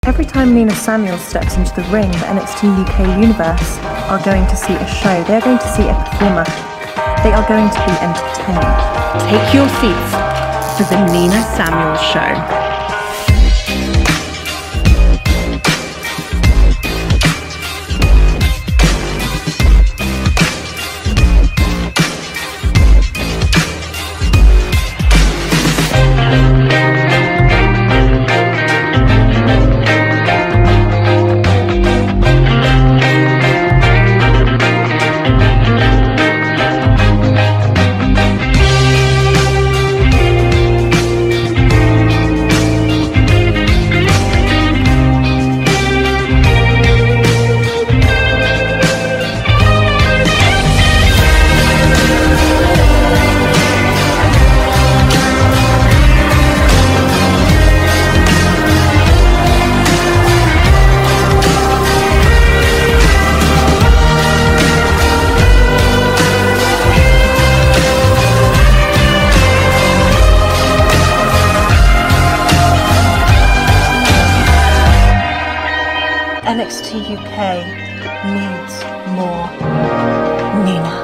Every time Nina Samuels steps into the ring, the NXT UK universe are going to see a show. They are going to see a performer. They are going to be entertained. Take your seats for the Nina Samuels Show. NXT UK needs more Nina.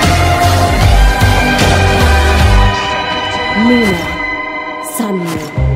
Nina Samuels.